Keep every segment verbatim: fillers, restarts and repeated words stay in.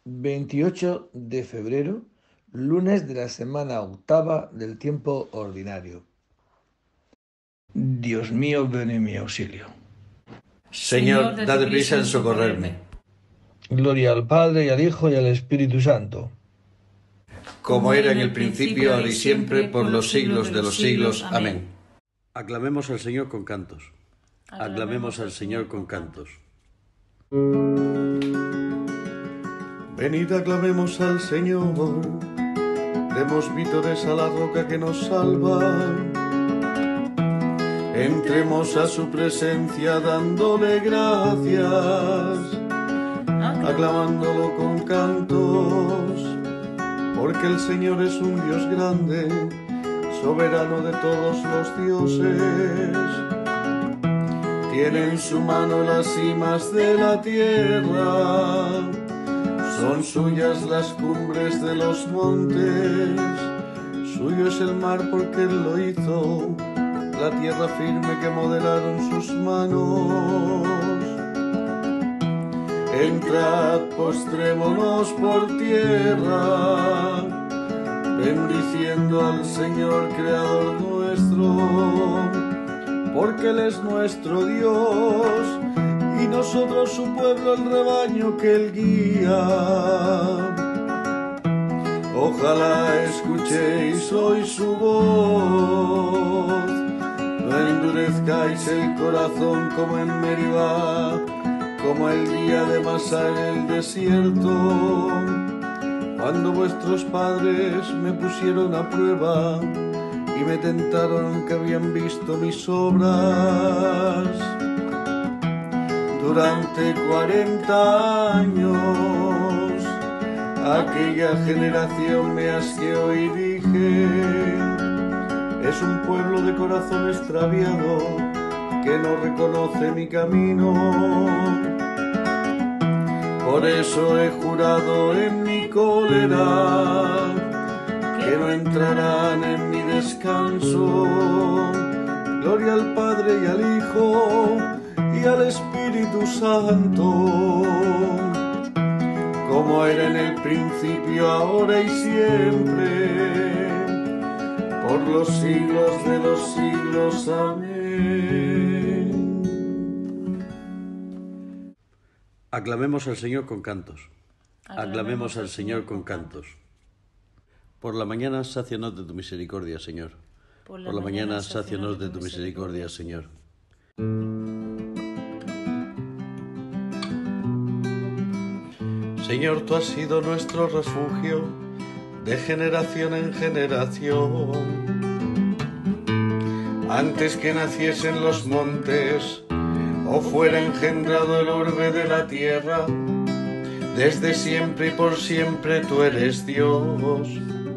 veintiocho de febrero, lunes de la semana octava del tiempo ordinario. Dios mío, ven en mi auxilio. Señor, date prisa en socorrerme. Gloria al Padre, y al Hijo, y al Espíritu Santo. Como era en el principio, ahora y siempre, por los siglos de los siglos. Amén. Aclamemos al Señor con cantos. Aclamemos al Señor con cantos. Venid, aclamemos al Señor. Demos vítores a la roca que nos salva. Entremos a su presencia dándole gracias, aclamándolo con cantos, porque el Señor es un Dios grande, soberano de todos los dioses. Tiene en su mano las cimas de la tierra, son suyas las cumbres de los montes, suyo es el mar porque Él lo hizo, la tierra firme que modelaron sus manos. Entrad, postrémonos por tierra, bendiciendo al Señor Creador nuestro, porque Él es nuestro Dios, y nosotros su pueblo, el rebaño que Él guía. Ojalá escuchéis hoy su voz, no endurezcáis el corazón como en Meribá, como el día de Masá en el desierto, cuando vuestros padres me pusieron a prueba y me tentaron que habían visto mis obras. Durante cuarenta años aquella generación me asqueó y dije: es un pueblo de corazón extraviado que no reconoce mi camino. Por eso he jurado en mi cólera que no entrarán en mi descanso. Gloria al Padre y al Hijo y al Espíritu Santo, como era en el principio, ahora y siempre, por los siglos de los siglos. Amén. Aclamemos al Señor con cantos. Aclamemos al Señor con cantos. Por la mañana, sácianos de tu misericordia, Señor. Por la, Por la mañana, sácianos de tu misericordia, Señor. Señor, tú has sido nuestro refugio de generación en generación. Antes que naciesen los montes o fuera engendrado el orbe de la tierra, desde siempre y por siempre tú eres Dios.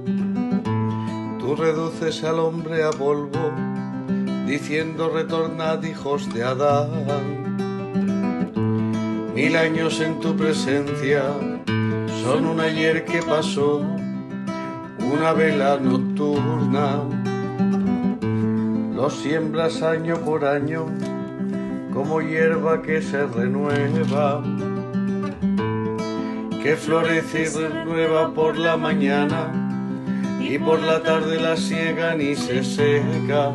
Tú reduces al hombre a polvo, diciendo: retornad, hijos de Adán. Mil años en tu presencia son un ayer que pasó, una vela nocturna. Los siembras año por año como hierba que se renueva, que florece y renueva por la mañana, y por la tarde la siegan y se seca.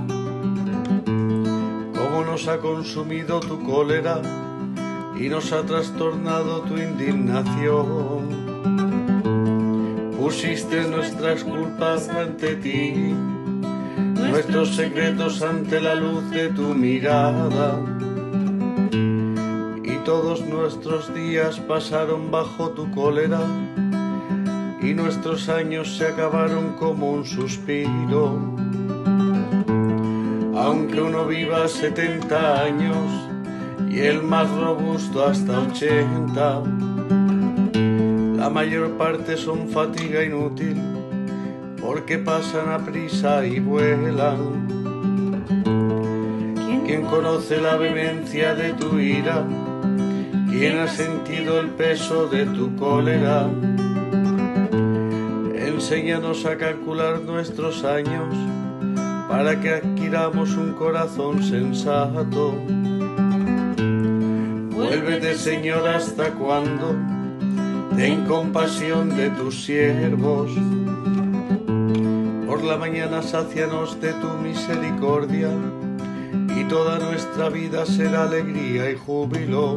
Cómo nos ha consumido tu cólera y nos ha trastornado tu indignación. Pusiste nuestras culpas ante ti, nuestros secretos ante la luz de tu mirada. Y todos nuestros días pasaron bajo tu cólera, y nuestros años se acabaron como un suspiro. Aunque uno viva setenta años y el más robusto hasta ochenta, la mayor parte son fatiga inútil, porque pasan a prisa y vuelan. ¿Quién conoce la vehemencia de tu ira? ¿Quién ha sentido el peso de tu cólera? Enséñanos a calcular nuestros años, para que adquiramos un corazón sensato. Vuélvete, Señor, ¿hasta cuándo? ten compasión de tus siervos. Por la mañana sácianos de tu misericordia, y toda nuestra vida será alegría y júbilo.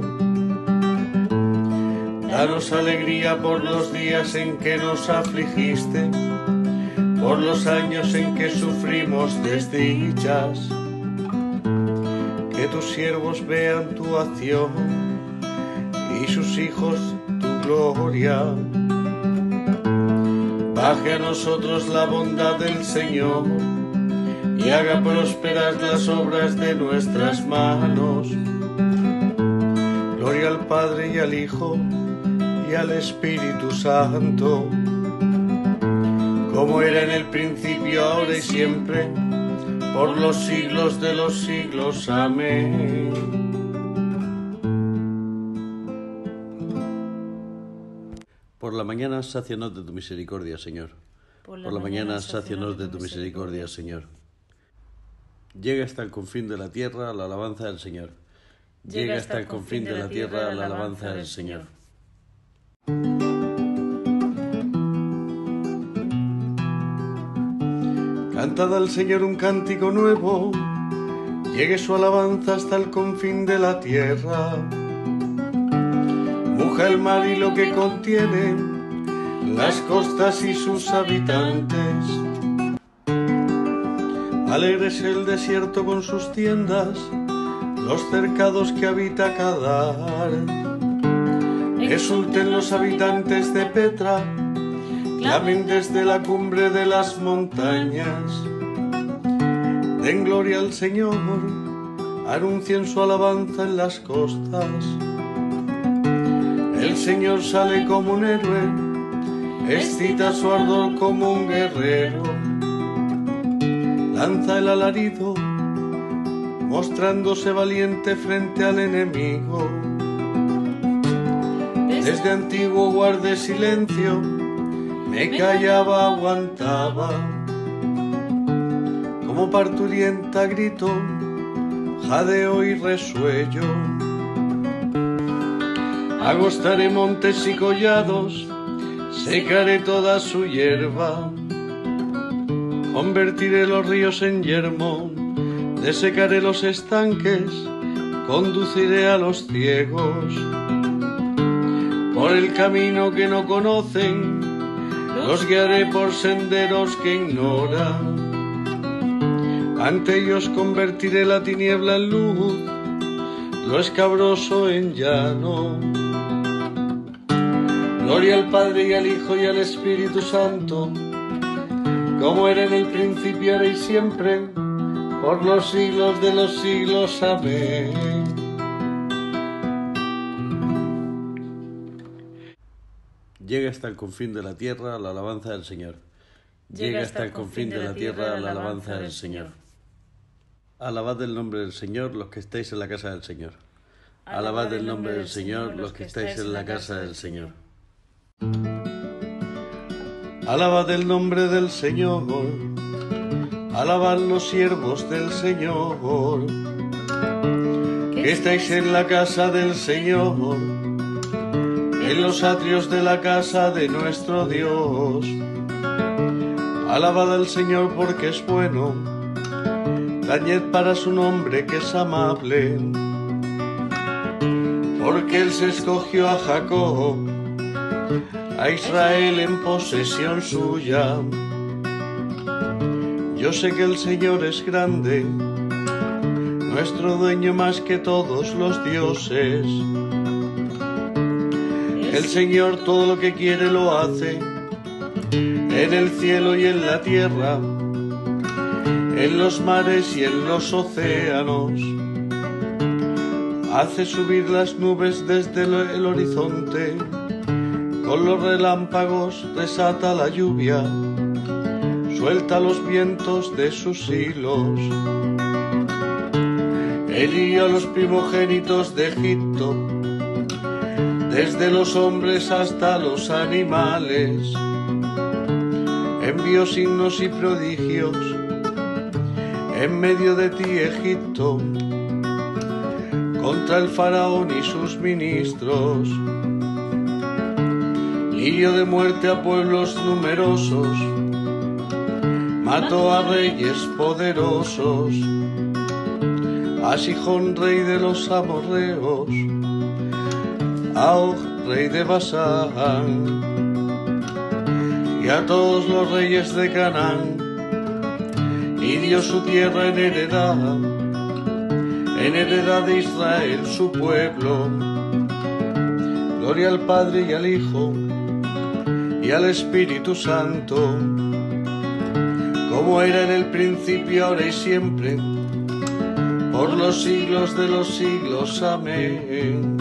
Danos alegría por los días en que nos afligiste, por los años en que sufrimos desdichas. Que tus siervos vean tu acción y sus hijos tu gloria. Baje a nosotros la bondad del Señor y haga prosperar las obras de nuestras manos. Gloria al Padre y al Hijo y al Espíritu Santo, como era en el principio, ahora y siempre, por los siglos de los siglos. Amén. Por la mañana sácianos de tu misericordia, Señor. Por la, Por la mañana sácianos de tu misericordia, Señor. Llega hasta el confín de la tierra la alabanza del Señor. Llega hasta el confín de la tierra la alabanza del Señor. Cantad al Señor un cántico nuevo, llegue su alabanza hasta el confín de la tierra. Muja el mar y lo que contiene, las costas y sus habitantes. Alegres el desierto con sus tiendas, los cercados que habita Cadar. Exulten los habitantes de Petra, clamen desde la cumbre de las montañas. Den gloria al Señor, anuncien su alabanza en las costas. El Señor sale como un héroe, excita su ardor como un guerrero. Lanza el alarido, mostrándose valiente frente al enemigo. Desde antiguo guardé silencio, me callaba, aguantaba. Como parturienta grito, jadeo y resuello. Agostaré montes y collados, secaré toda su hierba. Convertiré los ríos en yermo, desecaré los estanques, conduciré a los ciegos por el camino que no conocen, los guiaré por senderos que ignoran. Ante ellos convertiré la tiniebla en luz, lo escabroso en llano. Gloria al Padre y al Hijo y al Espíritu Santo, como era en el principio, ahora y siempre, por los siglos de los siglos. Amén. Llega hasta el confín de la tierra la alabanza del Señor. Llega hasta el confín de la tierra la alabanza del Señor. Alabad el nombre del Señor los que estáis en la casa del Señor. Alabad el nombre del Señor los que estáis en la casa del Señor. Alabad el nombre del Señor. Alabad los siervos del Señor, que estáis en la casa del Señor, en los atrios de la casa de nuestro Dios. Alabad al Señor porque es bueno, tañed para su nombre que es amable, porque Él se escogió a Jacob, a Israel en posesión suya. Yo sé que el Señor es grande, nuestro dueño más que todos los dioses. El Señor todo lo que quiere lo hace, en el cielo y en la tierra, en los mares y en los océanos. Hace subir las nubes desde el horizonte, con los relámpagos desata la lluvia, suelta los vientos de sus hilos. Él hirió a los primogénitos de Egipto, desde los hombres hasta los animales. Envió signos y prodigios en medio de ti, Egipto, contra el faraón y sus ministros. hirió de muerte a pueblos numerosos, mató a reyes poderosos, a Sihón, rey de los amorreos, a Og, rey de Basán, y a todos los reyes de Canaán, y dio su tierra en heredad, en heredad de Israel su pueblo. Gloria al Padre y al Hijo y al Espíritu Santo, como era en el principio, ahora y siempre, por los siglos de los siglos. Amén.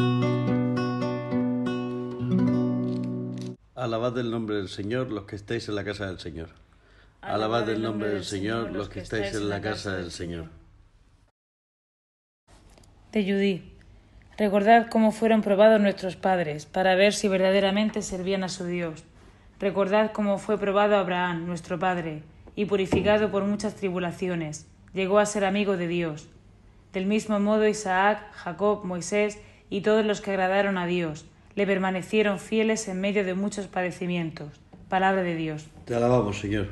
Alabad el nombre del Señor los que estáis en la casa del Señor. Alabad el nombre del Señor los que estáis en la casa del Señor. De Judí. Recordad cómo fueron probados nuestros padres, para ver si verdaderamente servían a su Dios. Recordad cómo fue probado Abraham, nuestro padre, y purificado por muchas tribulaciones, llegó a ser amigo de Dios. Del mismo modo Isaac, Jacob, Moisés y todos los que agradaron a Dios, le permanecieron fieles en medio de muchos padecimientos. Palabra de Dios. Te alabamos, Señor.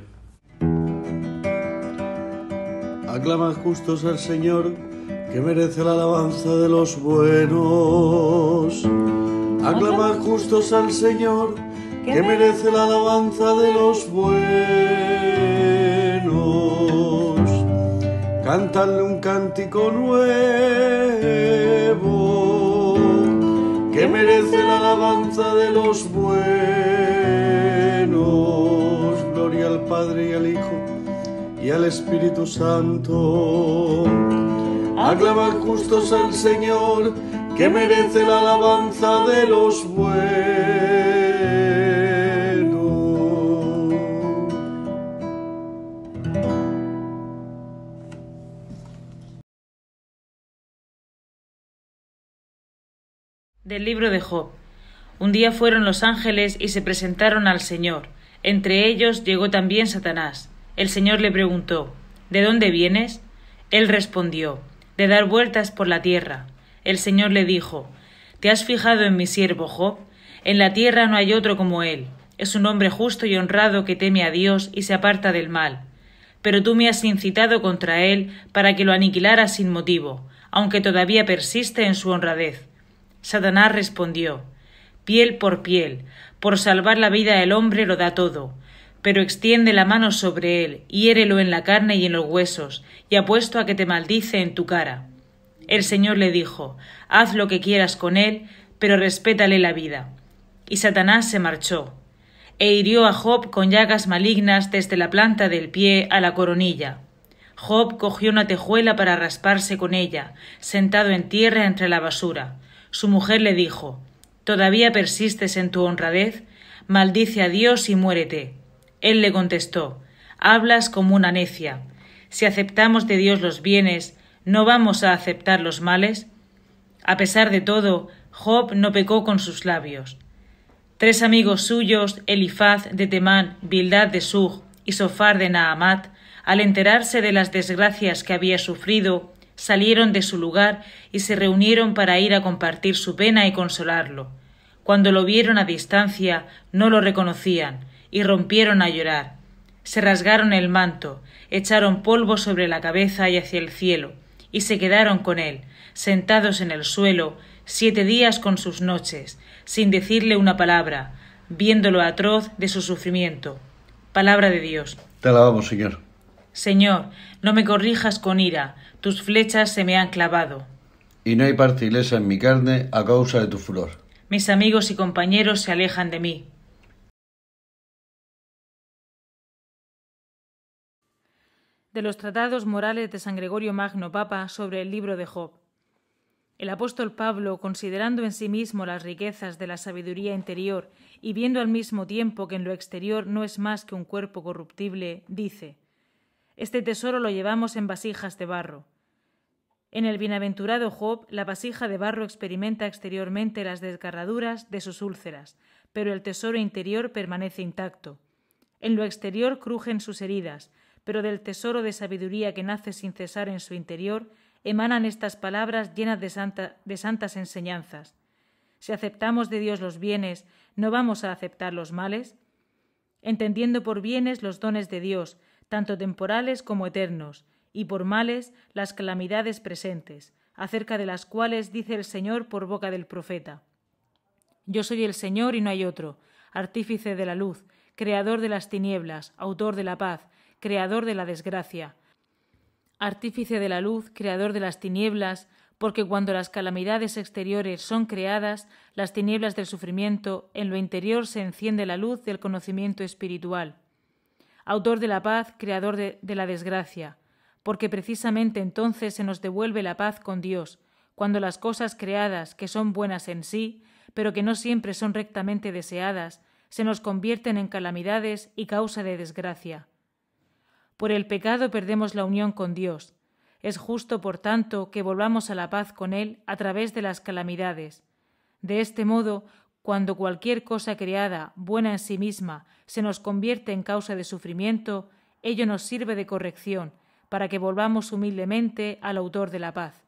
Aclamad justos al Señor, que merece la alabanza de los buenos. Aclamad justos al Señor, que merece la alabanza de los buenos. Cántale un cántico nuevo, que merece la alabanza de los buenos. Gloria al Padre y al Hijo y al Espíritu Santo. Aclamad justos al Señor, que merece la alabanza de los buenos. Del libro de Job. Un día fueron los ángeles y se presentaron al Señor. Entre ellos llegó también Satanás. El Señor le preguntó: ¿De dónde vienes? Él respondió: de dar vueltas por la tierra. El Señor le dijo: ¿te has fijado en mi siervo Job? En la tierra no hay otro como él. Es un hombre justo y honrado que teme a Dios y se aparta del mal. Pero tú me has incitado contra él para que lo aniquilara sin motivo, aunque todavía persiste en su honradez. Satanás respondió: piel por piel, por salvar la vida del hombre lo da todo. Pero extiende la mano sobre él, hiérelo en la carne y en los huesos, y apuesto a que te maldice en tu cara. El Señor le dijo: haz lo que quieras con él, pero respétale la vida. Y Satanás se marchó, e hirió a Job con llagas malignas desde la planta del pie a la coronilla. Job cogió una tejuela para rasparse con ella, sentado en tierra entre la basura. Su mujer le dijo: ¿todavía persistes en tu honradez? Maldice a Dios y muérete. Él le contestó: hablas como una necia. Si aceptamos de Dios los bienes, ¿no vamos a aceptar los males? A pesar de todo, Job no pecó con sus labios. Tres amigos suyos, Elifaz de Temán, Bildad de Sug y Sofar de Naamat, al enterarse de las desgracias que había sufrido, salieron de su lugar y se reunieron para ir a compartir su pena y consolarlo. Cuando lo vieron a distancia, no lo reconocían y rompieron a llorar. Se rasgaron el manto, echaron polvo sobre la cabeza y hacia el cielo, y se quedaron con él, sentados en el suelo, siete días con sus noches, sin decirle una palabra, viendo lo atroz de su sufrimiento. Palabra de Dios. Te alabamos, Señor. Señor, no me corrijas con ira, tus flechas se me han clavado. Y no hay parte ilesa en mi carne a causa de tu furor. Mis amigos y compañeros se alejan de mí. De los tratados morales de San Gregorio Magno Papa sobre el libro de Job. El apóstol Pablo, considerando en sí mismo las riquezas de la sabiduría interior y viendo al mismo tiempo que en lo exterior no es más que un cuerpo corruptible, dice: este tesoro lo llevamos en vasijas de barro. En el bienaventurado Job, la vasija de barro experimenta exteriormente las desgarraduras de sus úlceras, pero el tesoro interior permanece intacto. En lo exterior crujen sus heridas, pero del tesoro de sabiduría que nace sin cesar en su interior, emanan estas palabras llenas de, santa, de santas enseñanzas. Si aceptamos de Dios los bienes, ¿no vamos a aceptar los males? Entendiendo por bienes los dones de Dios, tanto temporales como eternos, y por males las calamidades presentes, acerca de las cuales dice el Señor por boca del profeta: Yo soy el Señor y no hay otro, artífice de la luz, creador de las tinieblas, autor de la paz, creador de la desgracia. Artífice de la luz, creador de las tinieblas, porque cuando las calamidades exteriores son creadas, las tinieblas del sufrimiento, en lo interior se enciende la luz del conocimiento espiritual. Autor de la paz, creador de, de la desgracia, porque precisamente entonces se nos devuelve la paz con Dios, cuando las cosas creadas, que son buenas en sí, pero que no siempre son rectamente deseadas, se nos convierten en calamidades y causa de desgracia. Por el pecado perdemos la unión con Dios. Es justo, por tanto, que volvamos a la paz con Él a través de las calamidades. De este modo, cuando cualquier cosa creada, buena en sí misma, se nos convierte en causa de sufrimiento, ello nos sirve de corrección, para que volvamos humildemente al autor de la paz.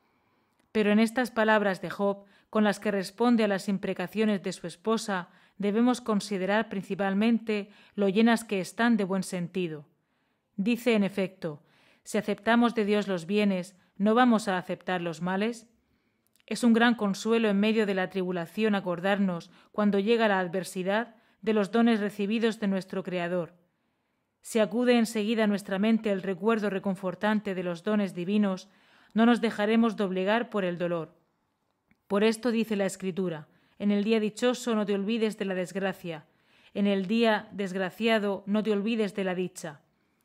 Pero en estas palabras de Job, con las que responde a las imprecaciones de su esposa, debemos considerar principalmente lo llenas que están de buen sentido. Dice, en efecto, si aceptamos de Dios los bienes, ¿no vamos a aceptar los males? Es un gran consuelo en medio de la tribulación acordarnos, cuando llega la adversidad, de los dones recibidos de nuestro Creador. Si acude enseguida a nuestra mente el recuerdo reconfortante de los dones divinos, no nos dejaremos doblegar por el dolor. Por esto dice la Escritura: en el día dichoso no te olvides de la desgracia, en el día desgraciado no te olvides de la dicha.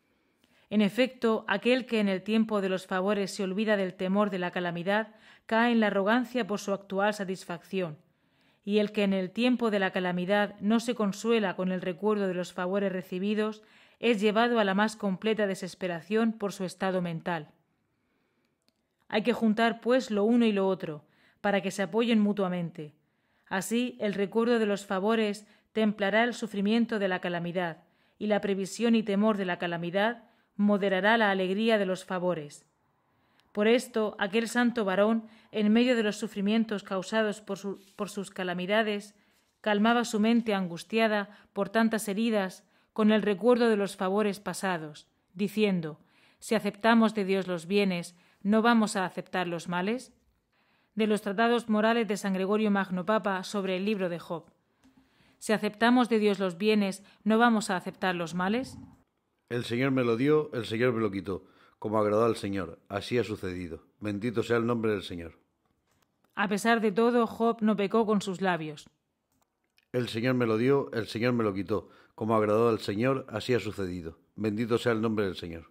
En efecto, aquel que en el tiempo de los favores se olvida del temor de la calamidad, cae en la arrogancia por su actual satisfacción, y el que en el tiempo de la calamidad no se consuela con el recuerdo de los favores recibidos, es llevado a la más completa desesperación por su estado mental. Hay que juntar, pues, lo uno y lo otro, para que se apoyen mutuamente. Así, el recuerdo de los favores templará el sufrimiento de la calamidad, y la previsión y temor de la calamidad moderará la alegría de los favores. Por esto, aquel santo varón, en medio de los sufrimientos causados por, su, por sus calamidades, calmaba su mente angustiada por tantas heridas con el recuerdo de los favores pasados, diciendo: si aceptamos de Dios los bienes, ¿no vamos a aceptar los males? De los tratados morales de San Gregorio Magno Papa sobre el libro de Job. Si aceptamos de Dios los bienes, ¿no vamos a aceptar los males? El Señor me lo dio, el Señor me lo quitó. Como agradó al Señor, así ha sucedido. Bendito sea el nombre del Señor. A pesar de todo, Job no pecó con sus labios. El Señor me lo dio, el Señor me lo quitó. Como agradó al Señor, así ha sucedido. Bendito sea el nombre del Señor.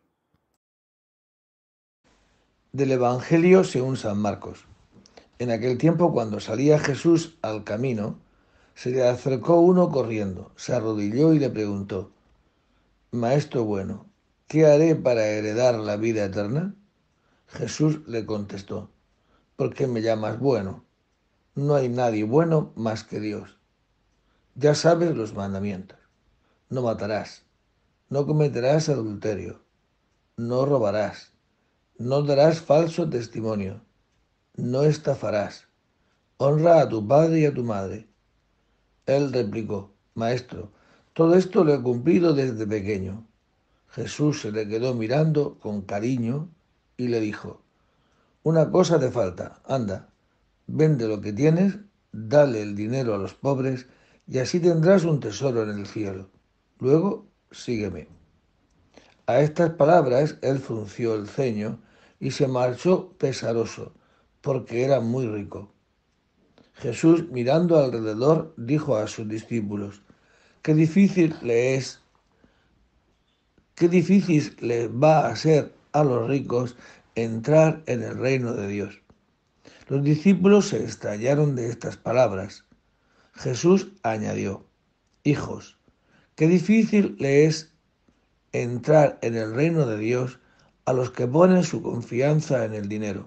Del Evangelio según San Marcos. En aquel tiempo, cuando salía Jesús al camino, se le acercó uno corriendo, se arrodilló y le preguntó: Maestro bueno, ¿qué haré para heredar la vida eterna? Jesús le contestó: ¿por qué me llamas bueno? No hay nadie bueno más que Dios. Ya sabes los mandamientos: no matarás, no cometerás adulterio, no robarás, no darás falso testimonio, no estafarás, honra a tu padre y a tu madre. Él replicó: Maestro, todo esto lo he cumplido desde pequeño. Jesús se le quedó mirando con cariño y le dijo: una cosa te falta, anda, vende lo que tienes, dale el dinero a los pobres y así tendrás un tesoro en el cielo. Luego, sígueme. A estas palabras él frunció el ceño y se marchó pesaroso, porque era muy rico. Jesús, mirando alrededor, dijo a sus discípulos: Qué difícil le es, qué difícil les va a ser a los ricos entrar en el reino de Dios. Los discípulos se extrañaron de estas palabras. Jesús añadió: Hijos, qué difícil le es entrar en el reino de Dios a los que ponen su confianza en el dinero.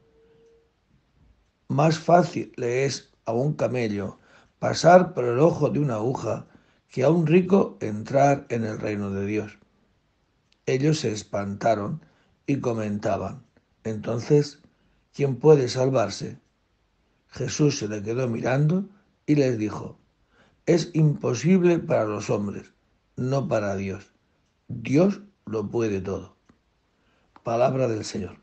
Más fácil le es a un camello pasar por el ojo de una aguja que a un rico entrar en el reino de Dios. Ellos se espantaron y comentaban: entonces, ¿quién puede salvarse? Jesús se le quedó mirando y les dijo: es imposible para los hombres, no para Dios. Dios lo puede todo. Palabra del Señor.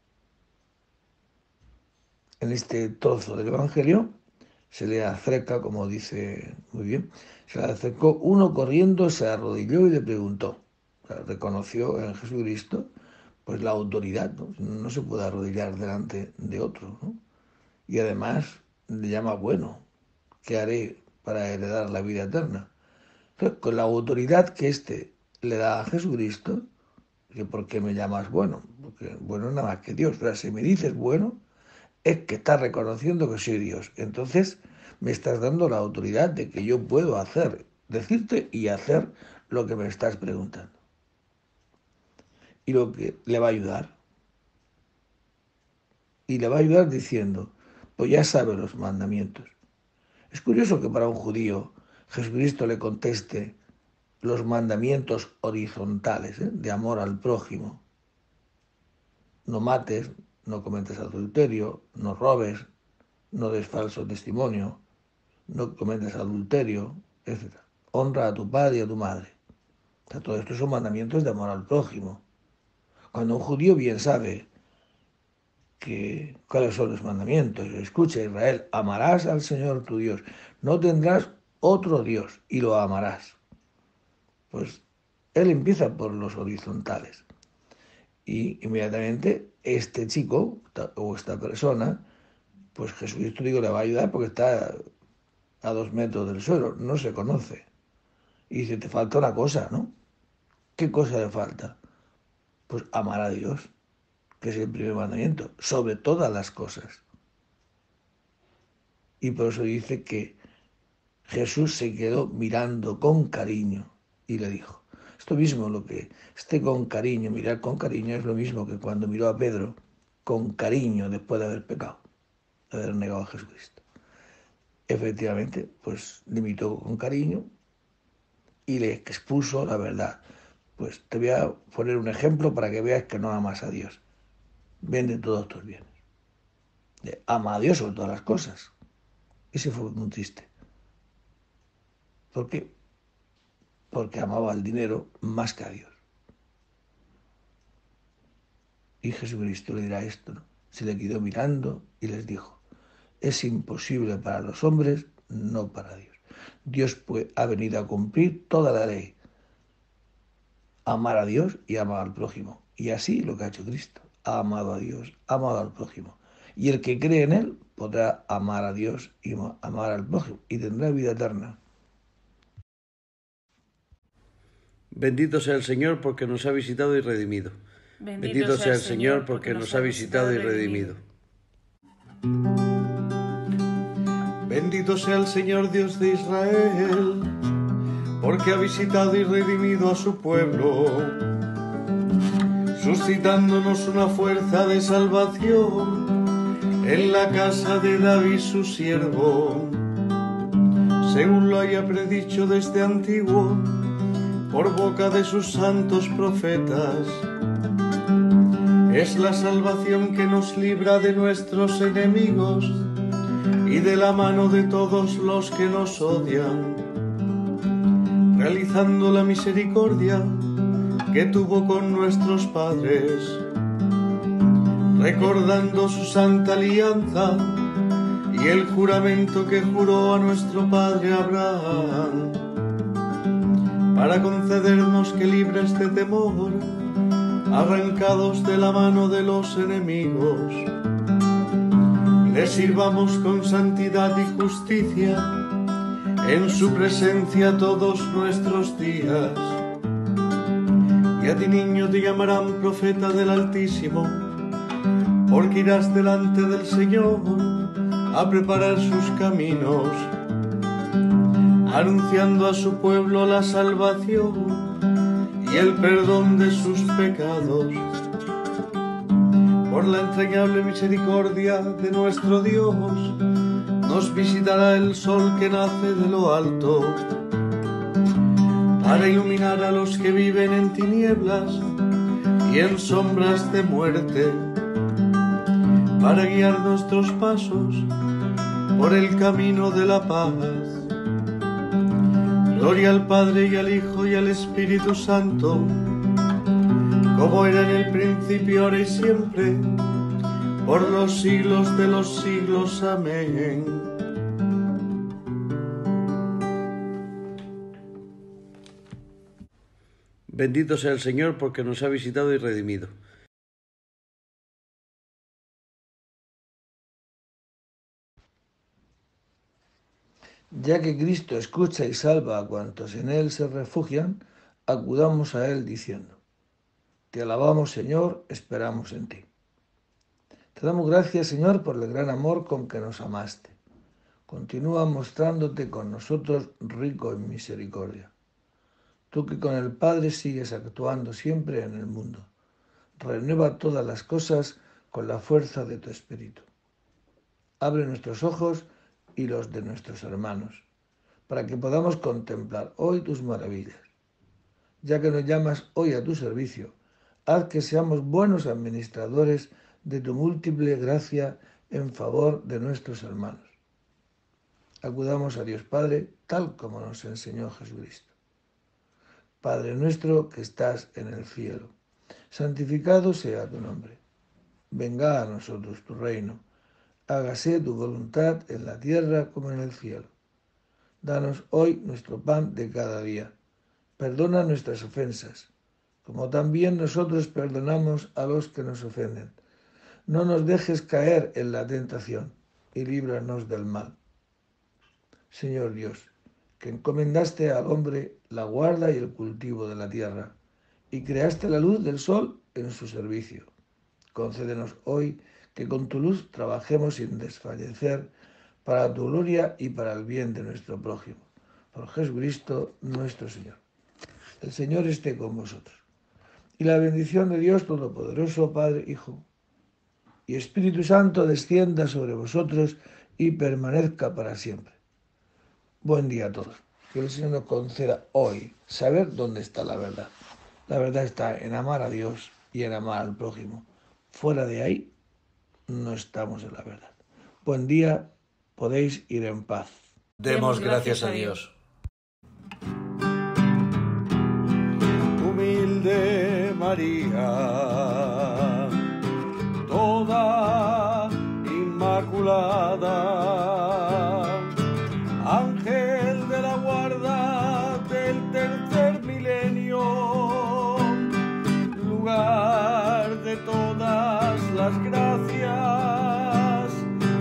En este trozo del Evangelio se le acerca, como dice muy bien, se le acercó uno corriendo, se arrodilló y le preguntó. O sea, reconoció en Jesucristo pues la autoridad, ¿no? No se puede arrodillar delante de otro, ¿no? Y además le llama bueno. ¿Qué haré para heredar la vida eterna? Entonces, con la autoridad que éste le da a Jesucristo, que ¿por qué me llamas bueno? Porque bueno es nada más que Dios. Pero si me dices bueno, es que estás reconociendo que soy Dios. Entonces me estás dando la autoridad de que yo puedo hacer, decirte y hacer lo que me estás preguntando. Y lo que le va a ayudar. Y le va a ayudar diciendo, pues ya sabe los mandamientos. Es curioso que para un judío Jesucristo le conteste los mandamientos horizontales, ¿eh? de amor al prójimo. No mates, no cometas adulterio, no robes, no des falso testimonio, no cometas adulterio, etcétera. Honra a tu padre y a tu madre. O sea, todo esto son mandamientos de amor al prójimo. Cuando un judío bien sabe que, cuáles son los mandamientos, escucha Israel, amarás al Señor tu Dios, no tendrás otro Dios y lo amarás. Pues él empieza por los horizontales. Y inmediatamente este chico o esta persona, pues Jesucristo digo le va a ayudar porque está a dos metros del suelo, no se conoce. Y dice, te falta una cosa, ¿no? ¿Qué cosa le falta? Pues amar a Dios, que es el primer mandamiento, sobre todas las cosas. Y por eso dice que Jesús se quedó mirando con cariño y le dijo, esto mismo, lo que esté con cariño, mirar con cariño es lo mismo que cuando miró a Pedro con cariño después de haber pecado, de haber negado a Jesucristo. Efectivamente, pues le miró con cariño y le expuso la verdad. Pues te voy a poner un ejemplo para que veas que no amas a Dios. Vende todos tus bienes. Ama a Dios sobre todas las cosas. Ese fue muy triste. ¿Por qué? Porque amaba el dinero más que a Dios. Y Jesucristo le dirá esto, ¿no? Se le quedó mirando y les dijo, es imposible para los hombres, no para Dios. Dios pues, ha venido a cumplir toda la ley. Amar a Dios y amar al prójimo. Y así lo que ha hecho Cristo. Ha amado a Dios, ha amado al prójimo. Y el que cree en Él podrá amar a Dios y amar al prójimo. Y tendrá vida eterna. Bendito sea el Señor porque nos ha visitado y redimido. Bendito, Bendito sea el Señor porque nos ha visitado y redimido. Bendito sea el Señor Dios de Israel, porque ha visitado y redimido a su pueblo, suscitándonos una fuerza de salvación en la casa de David su siervo, según lo haya predicho desde antiguo, por boca de sus santos profetas. Es la salvación que nos libra de nuestros enemigos y de la mano de todos los que nos odian, realizando la misericordia que tuvo con nuestros padres, recordando su santa alianza y el juramento que juró a nuestro padre Abraham, para concedernos que libres de temor, arrancados de la mano de los enemigos, le sirvamos con santidad y justicia en su presencia todos nuestros días. Y a ti, niño, te llamarán profeta del Altísimo, porque irás delante del Señor a preparar sus caminos, anunciando a su pueblo la salvación y el perdón de sus pecados. Por la entrañable misericordia de nuestro Dios, nos visitará el sol que nace de lo alto, para iluminar a los que viven en tinieblas y en sombras de muerte, para guiar nuestros pasos por el camino de la paz. Gloria al Padre y al Hijo y al Espíritu Santo, como era en el principio, ahora y siempre, por los siglos de los siglos. Amén. Bendito sea el Señor, porque nos ha visitado y redimido. Ya que Cristo escucha y salva a cuantos en Él se refugian, acudamos a Él diciendo: Te alabamos, Señor, esperamos en ti. Te damos gracias, Señor, por el gran amor con que nos amaste. Continúa mostrándote con nosotros rico en misericordia. Tú que con el Padre sigues actuando siempre en el mundo, renueva todas las cosas con la fuerza de tu Espíritu. Abre nuestros ojos y los de nuestros hermanos, para que podamos contemplar hoy tus maravillas. Ya que nos llamas hoy a tu servicio, haz que seamos buenos administradores de tu múltiple gracia en favor de nuestros hermanos. Acudamos a Dios Padre, tal como nos enseñó Jesucristo. Padre nuestro que estás en el cielo, santificado sea tu nombre. Venga a nosotros tu reino. Hágase tu voluntad en la tierra como en el cielo. Danos hoy nuestro pan de cada día. Perdona nuestras ofensas, como también nosotros perdonamos a los que nos ofenden. No nos dejes caer en la tentación y líbranos del mal. Señor Dios, que encomendaste al hombre la guarda y el cultivo de la tierra, y creaste la luz del sol en su servicio. Concédenos hoy que con tu luz trabajemos sin desfallecer para tu gloria y para el bien de nuestro prójimo. Por Jesucristo nuestro Señor. El Señor esté con vosotros. Y la bendición de Dios Todopoderoso, Padre, Hijo y Espíritu Santo descienda sobre vosotros y permanezca para siempre. Buen día a todos. Que el Señor nos conceda hoy saber dónde está la verdad. La verdad está en amar a Dios y en amar al prójimo. Fuera de ahí no estamos en la verdad. Buen día, podéis ir en paz. Demos gracias a Dios. Humilde María, toda inmaculada, ángel de la guarda del tercer milenio, lugar de todas las gracias,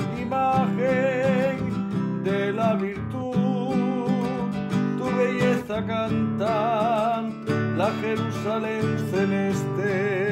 imagen de la virtud, tu belleza canta la Jerusalén celeste.